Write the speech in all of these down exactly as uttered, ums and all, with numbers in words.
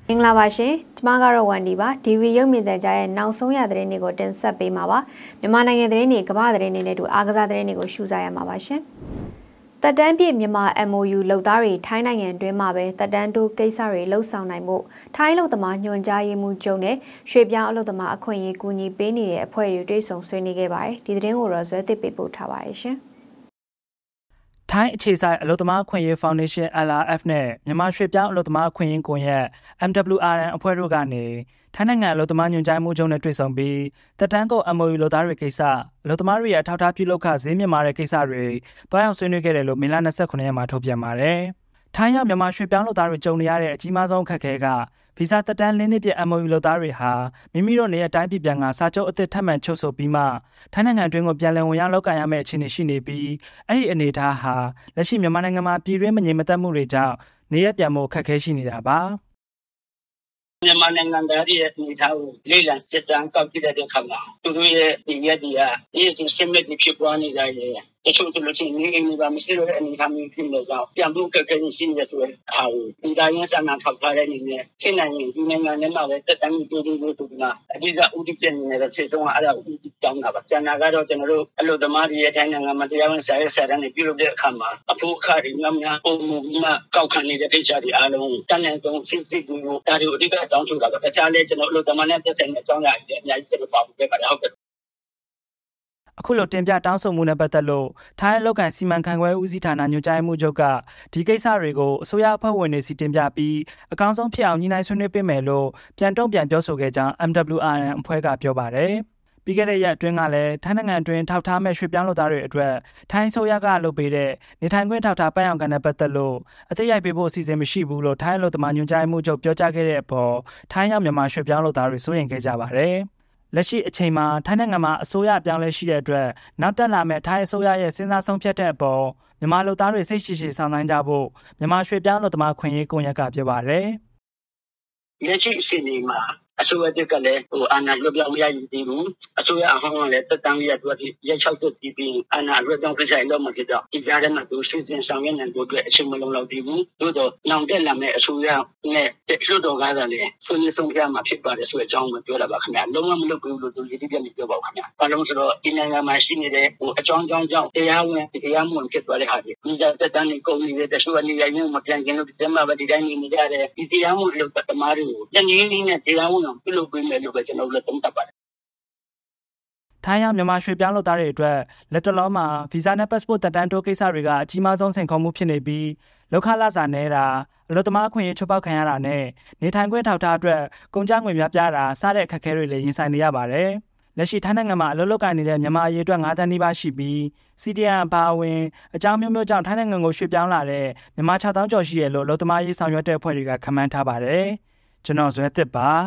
င်္ဂလာပါရှင်ကျမကတော့ဝန်ဒီပါဒီဗီရုပ်မြင်သံကြားရဲ့နောက်ဆုံးရသတင်းတွေကိုတင်ဆက်ပေးမှာပါမြန်မာနိုင်ငံသတင်းတွေကမ္ဘာသတင်းတွေနဲ့တူအားကစားသတင်းတွေကိုရှုစားရမှာပါရှင်တက်တန်းပြည့်မြန်မာ M O U လောက်သားတွေထိုင်းနိုင်ငံတွင်းမှာပဲတက်တန်းတိုးကိစ္စတွေလှုပ်ဆောင်နိုင်မှုထိုင်းလုပ်သမားညွှန်ကြားရေးမှူးချုပ်နဲ့ရွှေပြောင်းအလုပ်သမားအခွင့်အရေးကူညီပေးနေတဲ့အဖွဲ့တွေတွေ့ဆုံဆွေးနွေးခဲ့ပါတယ်ဒီသတင်းကိုတော့ဇွဲသစ်ပေးပို့ထားပါတယ်ရှင်ထိုင်းအခြေစိုက်အလုပ်သမားအခွင့်အရေးဖောင်ဒေးရှင်း L R F နဲ့မြန်မာရွှေပြောင်းအလုပ်သမားအခွင့်အရေးကွန်ရက် M W R N အဖွဲ့တို့ကနေထိုင်းနိုင်ငံအလုပ်သမားညွှန်ကြားမှုချုပ်နဲ့တွေ့ဆုံပြီးတက်တန်းကို M O U လုပ်သားတွေကိစ္စအလုပ်သမားတွေရဲ့အထောက်အထားပြုလုပ်ခဈေးမြင့်မားတဲ့ကိစ္စတွေတွားရောက်ဆွေးနွေးခဲ့တယ်လို့မေလ၂၉ရက်မှာထုတ်ပြန်ပါတယ်။ထိုင်းရောက်မြန်မာရွှေပြောင်းလုပ်သားတွေကြုံနေရတဲ့အကြီးမားဆုံးအခက်အခဲကဗီဇာတက်တန်းလင်းနှစ်ပြည့် M O U လုပ်သားတွေဟာမိမိတို့နေရာတိုင်းပြည်ပြန်ကစာချုပ်အသစ်ထပ်မံချုပ်ဆိုပြီးမှထိုင်းနိုင်ငံအတွင်းကိုပြန်လည်ဝင်ရောက်လုပ်ကိုင်ရမယ့်အခြေအနေရှိနေပြီးအဲ့ဒီအနေအထားဟာလက်ရှိမြန်မာနိုင်ငံမှာပြည်တွင်းမငြိမ်မသက်မှုတွေကြောင့်နေရပြန်မှုအခက်အခဲရှိနေတာပါမြန်မာနိုင်ငံသားတွေရဲ့အနေအထားကိုလေ့လာစစ်တမ်းကောက်ကြည့်တဲ့အခါမှာသူတို့ရဲ့ဒီရက်ဒီဟာဒီသူစမစ်ဖြစ်ပွားနေကြတယ်တချို့ဆိုလို့ရှိရင်နေအိမ်ကမရှိတော့တဲ့အနေအထားမျိုးဖြစ်နေကြအောင်ပြန်ဖို့အခက်အခဲရှိနေတယ်ဆိုရင်အာဒီတိုင်းရစာနာထောက်ထားတဲ့အနေနဲ့ဖြစ်နိုင်ရင်ဒီနိုင်ငံထဲမှာလည်းတက်တမ်းတိုးတိုးတိုးတိုးနာအဓိကဥဒိပြန်နေတဲ့ခြေတုံးကအဲ့ဒါဥဒိတောင်းတာပါကျန်တာကတော့ကျွန်တော်တို့အလုပ်သမားတွေရဲ့တိုင်းနိုင်ငံမှာတရားဝင်စာရေးစာတမ်းတွေပြုလုပ်တဲ့အခါမှာအဖို့အခါတွေများများပုံမှန်မှကောက်ခံနေတဲ့ကိစ္စတွေအားလုံးတန်တဲ့သုံးစစ်စစ်ကိုဒါတွေအဓိကတောင်းဆိုတာပါတခြားလည်းကျွန်တော်အလုပ်သမားနဲ့တက်ဆိုင်တဲ့အကြောင်းအရာတွေအများကြီးကျွန်တော်ပါဖို့ပဲပါတယ်ဟုတ်ကဲ့အခုလိုတင်ပြတောင်းဆိုမှုနဲ့ပတ်သက်လို့ထိုင်းအလုပ်ကန်စီမံခန့်ခွဲဦးစီးဌာနညွှန်ကြားမှုချုပ်ကဒီကိစ္စတွေကိုအစိုးရအဖွဲ့ဝင်တွေစီတင်ပြပြီးအကောင်းဆုံးဖြစ်အောင်ညှိနှိုင်းဆွေးနွေးပေးမယ်လို့ပြန်တုံ့ပြန်ပြောဆိုခဲ့ကြောင်း M W R N အဖွဲ့ကပြောပါတယ်။ပြီးခဲ့တဲ့ရက်အတွင်းကလည်းထိုင်းနိုင်ငံအတွင်းထောက်ထားမဲ့ရွှေပြောင်းလုပ်သားတွေအတွက်ထိုင်းအစိုးရကလုပ်ပေးတဲ့နေထိုင်ခွင့်ထောက်ထားပန်းအောင်ကန်နဲ့ပတ်သက်လို့အသေးရိုက်ပေးဖို့အစီအစဉ်မရှိဘူးလို့ထိုင်းအလုပ်သမားညွှန်ကြားမှုချုပ်ပြောကြားခဲ့တဲ့အပေါ်ထိုင်းရောက်မြန်မာရွှေပြောင်းလုပ်သားတွေစိုးရိမ်ခဲ့ကြပါတယ်။လက်ရှိအချိန်မှာထိုင်းနိုင်ငံမှာအစိုးရအပြောင်းလဲရှိတဲ့အတွက်နောက်တက်လာမဲ့ထိုင်းအစိုးရရဲ့စဉ်းစားဆုံးဖြတ်တဲ့အပေါ်မြန်မာလူသားတွေစိတ်ရှိရှိဆောင်ဆိုင်ကြဖို့မြန်မာရွှေပြောင်းလူသမားခွင့်ရေးကွန်ရက်ကပြောပါတယ်။လက်ရှိအချိန်မှာအစိုးရကလည်းဟိုအာဏာလွှဲပြောင်းမရရင်ဒီဘူးအစိုးရအဟောင်းကလည်းတက်တမ်းရတော့ရက်၆တက်ပြီးပြီးအာဏာလွှဲပြောင်းကိစ္စလုံးမှာဖြစ်တော့ဒီကြားထဲမှာသူရှင်းရှင်းဆောင်ရွက်နိုင်ဖို့အတွက်အချိန်မလုံးလောက်သေးဘူးသို့တော့နောက်တက်လာမယ့်အစိုးရနဲ့တက်လွှတ်တော်ကားကလည်းဆွေးနွေးဆုံးဖြတ်မှာဖြစ်ပါတယ်ဆိုတဲ့အကြောင်းကိုပြောတာပါခင်ဗျာလုံးဝမလုပ်ဘူးလို့သူရည်တည်ပြနေပြောပါဦးခင်ဗျာဘာလို့ဆိုတော့ဒီနိုင်ငံမှာရှိနေတဲ့ဟိုအကြောင်းကြောင်းကြောင့်တရားဝင်တရားမဝင်ဖြစ်သွားတဲ့ဟာတွေဒီတက်တမ်းကိုကုန်နေတဲ့တချို့အနေနဲ့မပြန်ခင်လို့ဒီမှာပဲဒီတိုင်းနေနေကြတယ်ဒီတရားမဝင်လို့တမားတွေကိုတနည်းနည်းနဲ့တရားဝင်ပြုလုပ်ပေးမယ်လို့ပဲကျွန်တော်လည်းသုံးသပ်ပါတယ်။ထိုင်းရောက်မြန်မာရွှေပြောင်းလုပ်သားတွေအတွက်လက်တလုံးမှာဗီဇာနဲ့ပတ်စပို့တက်တန်းတိုးကိစ္စတွေကအကြီးမားဆုံးစိန်ခေါ်မှုဖြစ်နေပြီးလောက်ခလာစာနေတာအလုပ်သမားအခွင့်အရေးချုပ်ပေါက်ခံရတာနဲ့နေထိုင်ခွင့်ထောက်ထားအတွက်ကုန်ကျငွေများပြားတာစတဲ့အခက်အခဲတွေလည်းရင်ဆိုင်နေရပါတယ်။လက်ရှိထိုင်းနိုင်ငံမှာအလုပ်လုပ်ကိုင်နေတဲ့မြန်မာအရေးအတွက်၅တန်းနီးပါးရှိပြီး C D M အပါအဝင်အကြောင်းမျိုးမျိုးကြောင့်ထိုင်းနိုင်ငံကိုရွှေ့ပြောင်းလာတဲ့မြန်မာ၆သောင်းကျော်ရှိတယ်လို့အလုပ်သမားရေးဆောင်ရွက်တဲ့အဖွဲ့တွေကခန့်မှန်းထားပါတယ်။ကျွန်တော်ဇွဲသစ်ပါ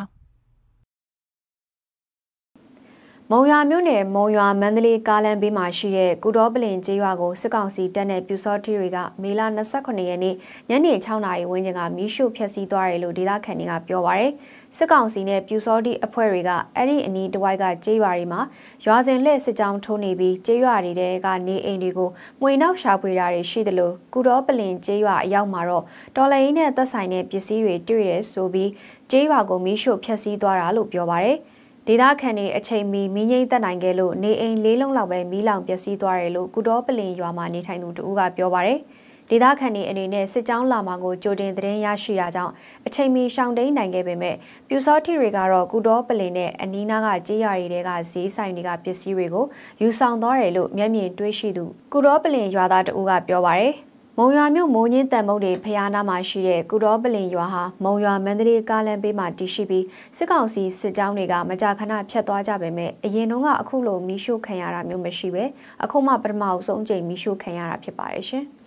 မုံရွာမြို့နယ်မုံရွာမန္တလေးကားလမ်းဘေးမှာရှိတဲ့ကုတော်ပလင်ကျေးရွာကိုစစ်ကောင်စီတပ်နဲ့ပြူစောထီတွေကမေလ၂၉ရက်နေ့ညနေ၆နာရီဝန်းကျင်ကမီးရှို့ဖျက်ဆီးသွားတယ်လို့ဒေသခံတွေကပြောပါရယ်စစ်ကောင်စီနဲ့ပြူစောထီအဖွဲ့တွေကအဲ့ဒီအနီးတစ်ဝိုက်ကကျေးရွာတွေမှာရွာစဉ်လက်စစ်ကြောင်းထိုးနေပြီးကျေးရွာတွေတဲကနေအိမ်တွေကိုမှွေနောက်ရှာဖွေတာတွေရှိသလိုကုတော်ပလင်ကျေးရွာအရောက်မှာတော့တော်လိုင်းနဲ့သက်ဆိုင်တဲ့ပစ္စည်းတွေတွေ့ရဲဆိုပြီးကျေးရွာကိုမီးရှို့ဖျက်ဆီးသွားတာလို့ပြောပါရယ်ဒေသခံတွေအချိန်မီမီးငိမ့်သက်နိုင်ခဲ့လို့နေအိမ်လေးလုံးလောက်ပဲမီးလောင်ပျက်စီးသွားတယ်လို့ကုတော်ပလင်ရွာမှာနေထိုင်သူတဦးကပြောပါရယ်ဒေသခံတွေအနေနဲ့စစ်ကြောင်းလာမှာကိုကြိုတင်သတင်းရရှိတာကြောင့်အချိန်မီရှောင်တိန်နိုင်ခဲ့ပေမဲ့ပြူစောထီတွေကတော့ကုတော်ပလင်နဲ့အနီးနားကကြေးရွာတွေကဈေးဆိုင်တွေကပစ္စည်းတွေကိုယူဆောင်သွားတယ်လို့မျက်မြင်တွေ့ရှိသူကုတော်ပလင်ရွာသားတဦးကပြောပါရယ်မုံရွာမြို့မိုးညင်းတန်မုတ်တွေဖျားနာမှာရှိတဲ့ကုတော်ပလင်ရွာဟာမုံရွာမန္တလေးကားလမ်းဘေးမှာတည်ရှိပြီးစစ်ကောင်စီစစ်ကြောင်းတွေကမကြာခဏဖျက်သွားကြပေမဲ့အရင်တုန်းကအခုလိုမီးရှို့ခံရတာမျိုးမရှိပဲအခုမှပထမအဆုံးချိန်မီးရှို့ခံရတာဖြစ်ပါတယ်ရှင်။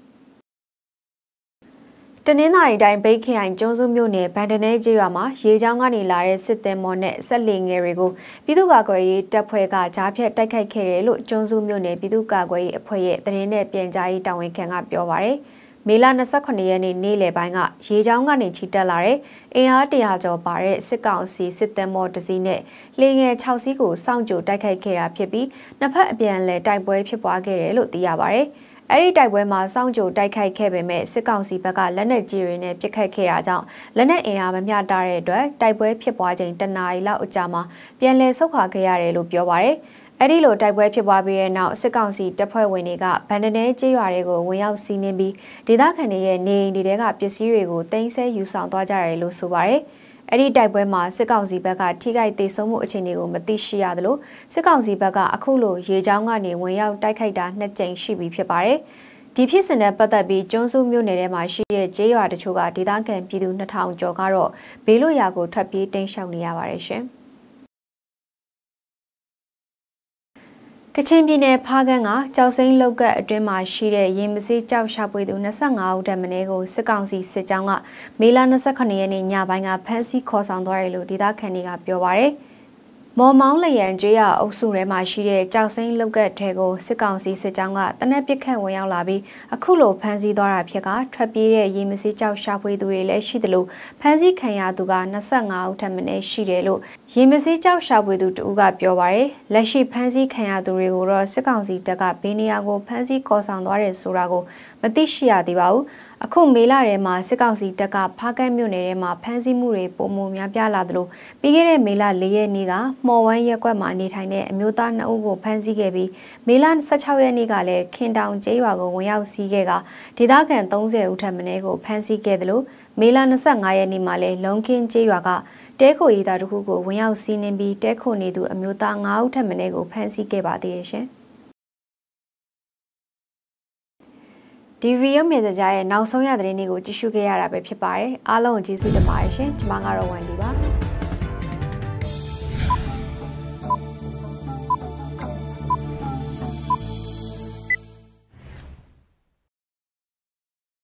တနင်္သာရီတိုင်းဘိတ်ခိုင်ကျွန်းစုမြို့နယ်ဗန်ဒနဲကျေးရွာမှာရေချောင်းကနေလာတဲ့စစ်သည်မော်နဲ့ဆက်လီငယ်တွေကိုပြည်သူ့ကာကွယ်ရေးတပ်ဖွဲ့ကကြားဖြတ်တိုက်ခိုက်ခဲ့တယ်လို့ကျွန်းစုမြို့နယ်ပြည်သူ့ကာကွယ်ရေးအဖွဲ့ရဲ့သတင်းနဲ့ပြန်ကြားရေးတာဝန်ခံကပြောပါရယ်မေလ၂၉ရက်နေ့နေ့လယ်ပိုင်းကရေချောင်းကနေချီတက်လာတဲ့အင်အားတရာကျော်ပါတဲ့စစ်ကောင်စီစစ်သည်မော်တစီနဲ့လေငယ်၆စီးကိုစောင့်ကြိုတိုက်ခိုက်ခဲ့တာဖြစ်ပြီးနှစ်ဖက်အပြန်အလှန်တိုက်ပွဲဖြစ်ပွားခဲ့တယ်လို့သိရပါရယ်အဲ့ဒီတိုက်ပွဲမှာစောင့်ကြိုတိုက်ခိုက်ခဲ့ပေမဲ့စစ်ကောင်စီဘက်ကလက်နက်ကြီးတွေနဲ့ပစ်ခတ်ခဲ့တာကြောင့်လက်နက်အင်အားမမျှတတဲ့အတွက်တိုက်ပွဲဖြစ်ပွားချိန်တနာရီလောက်အကြာမှာပြန်လည်ဆုတ်ခွာခဲ့ရတယ်လို့ပြောပါရယ်အဲ့ဒီလိုတိုက်ပွဲဖြစ်ပွားပြီးတဲ့နောက်စစ်ကောင်စီတပ်ဖွဲ့ဝင်တွေကဗန်ဒနဲကျေးရွာတွေကိုဝင်ရောက်စီးနင်းပြီးဒေသခံတွေရဲ့နေအိမ်တွေကပစ္စည်းတွေကိုတင်ဆက်ယူဆောင်သွားကြတယ်လို့ဆိုပါရယ်အဲ့ဒီတိုက်ပွဲမှာစစ်ကောင်စီဘက်ကထိခိုက်ဒေဆုံးမှုအခြေအနေကိုမသိရှိရသလိုစစ်ကောင်စီဘက်ကအခုလိုရေချောင်းကနေဝင်ရောက်တိုက်ခိုက်တာနှစ်ကြိမ်ရှိပြီဖြစ်ပါတယ်ဒီဖြစ်စဉ်နဲ့ပတ်သက်ပြီးကျွန်းစုမြို့နယ်ထဲမှာရှိတဲ့ကျေးရွာတချို့ကဒေသခံပြည်သူနှစ်ထောင်ကျော်ကတော့ဘေးလွတ်ရာကိုထွက်ပြေးတိမ်းရှောင်နေရပါတယ်ရှင်ကချင်ပြည်နယ်ဖားကန်းကကြောက်စိမ်းလောက်ကအတွင်းမှာရှိတဲ့ရင်မစေးကြောက်ရှာပွေသူနှစ်ဆယ့်ငါဦးတမန်ကိုစစ်ကောင်စီစစ်ကြောင်းကမေလ၂၈ရက်နေ့ညပိုင်းကဖမ်းဆီးခေါ်ဆောင်သွားတယ်လို့ဒေသခံတွေကပြောပါရယ်မော်မောင်းလျံကျွေးရအုပ်စုထဲမှာရှိတဲ့ကြောက်စိမ်းလောက်ကထဲကိုစစ်ကောင်စီစစ်ကြောင်းကတနက်ပစ်ခတ်ဝင်ရောက်လာပြီးအခုလိုဖမ်းဆီးသွားတာဖြစ်ကထွက်ပြေးတဲ့ရင်မစေးကြောက်ရှာဖွေသူတွေလည်းရှိတယ်လို့ဖမ်းဆီးခံရသူက၂၅ဦးထပ်မံရှိတယ်လို့ရင်မစေးကြောက်ရှာဖွေသူတဦးကပြောပါရယ်လက်ရှိဖမ်းဆီးခံရသူတွေကိုတော့စစ်ကောင်စီတပ်ကဘေးနေရာကိုဖမ်းဆီးခေါ်ဆောင်သွားတယ်ဆိုတာကိုမသိရှိရသေးပါဘူးအခုမေလထဲမှာစစ်ကောင်စီတပ်ကဖားကန့်မြို့နယ်ထဲမှာဖမ်းဆီးမှုတွေပုံမများပြားလာသလိုပြီးခဲ့တဲ့မေလ၄ရက်နေ့ကမော်ဝမ်းရက်ကွက်မှာနေထိုင်တဲ့အမျိုးသားနှစ်ဦးကိုဖမ်းဆီးခဲ့ပြီးမေလ၁၆ရက်နေ့ကလည်းခင်တောင်ကျေးရွာကိုဝင်ရောက်စီးခဲ့ကဒေသခံ၃၀ဦးထပ်မံကိုဖမ်းဆီးခဲ့သလိုမေလ၂၅ရက်နေ့မှာလည်းလုံခင်းကျေးရွာကတဲခိုရီသားတစ်ခုကိုဝင်ရောက်စီးနင်းပြီးတဲခိုနေသူအမျိုးသား၅ဦးထပ်မံကိုဖမ်းဆီးခဲ့ပါသေးတယ်ရှင်ဒီဗီဒီယိုမြေကြားရဲ့နောက်ဆုံးရသတင်းတွေကိုကြည့်ရှုခဲ့ရတာပဲဖြစ်ပါတယ်အားလုံးကိုကျေးဇူးတင်ပါတယ်ရှင်ကျွန်မကတော့ဝန်ဒီပါ